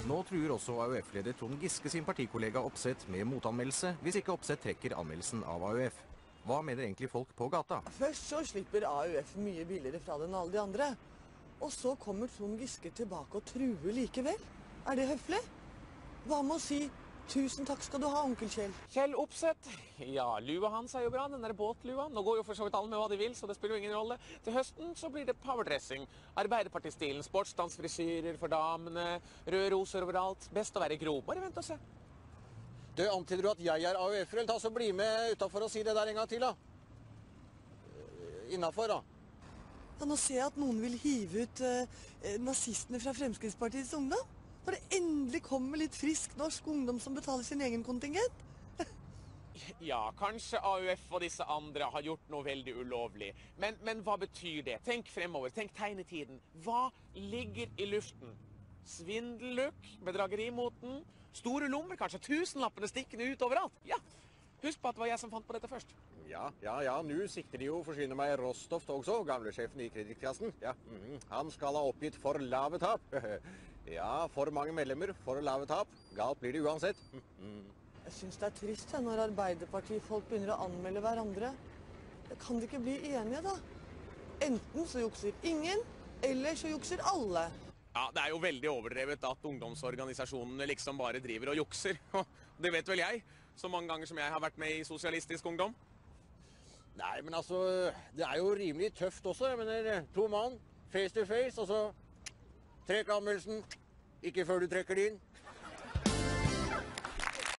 Nå truer også AUF-leder Trond Giske sin partikollega Opseth med motanmeldelse hvis ikke Opseth trekker anmeldelsen av AUF. Hva mener egentlig folk på gata? Først så slipper AUF mye billigere fra det enn alle de andre. Og så kommer Trond Giske tilbake og truer likevel. Er det høflig? Hva med å si 1000 takk skal du ha, onkel Kjell? Kjell Opseth. Ja, lua hans er jo bra, den der båtlua. Nå går jo for så vidt alle med hva de vil, så det spiller jo ingen rolle. Til høsten så blir det powerdressing. Arbeiderpartistilen, sportsdansfrisyrer for damene, røde roser overalt. Best å være gro. Bare vent og se. Du, antyder du at jeg er AUF-er, eller ta så bli med utenfor og si det der en gang til, da? Innenfor, da. Ja, nå ser jeg at noen vil hive ut nazistene fra Fremskrittspartiets ungdom. Når det endelig kommer litt frisk norsk ungdom som betaler sin egen kontingent. Ja, kanskje AUF og disse andre har gjort noe veldig ulovlig. Men hva betyr det? Tenk fremover, tenk tegnetiden. Hva ligger i luften? Svindellukk, bedragerimoten, store lommer, kanskje tusenlappene stikkende ut overalt. Ja, husk på at det var jeg som fant på dette først. Ja, nå sikter de jo forsyne meg Rostoft også, gamlesjefen i kredittklassen. Ja, han skal ha oppgitt for lave tap. Ja, for mange medlemmer, for lave tap. Galt blir det uansett. Jeg synes det er trist når Arbeiderpartifolk begynner å anmelde hverandre. Kan de ikke bli enige da? Enten så jukser ingen, eller så jukser alle. Ja, det er jo veldig overdrevet at ungdomsorganisasjonene liksom bare driver og jukser. Det vet vel jeg, så mange ganger som jeg har vært med i Sosialistisk Ungdom. Nei, men altså, det er jo rimelig tøft også. Jeg mener, 2 mann, face to face, og så trekk anmeldelsen. Ikke før du trekker det inn.